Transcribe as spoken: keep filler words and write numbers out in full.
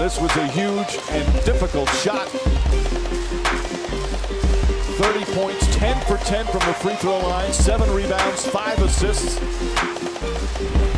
this was a huge and difficult shot. thirty points, ten for ten from the free throw line, seven rebounds, five assists.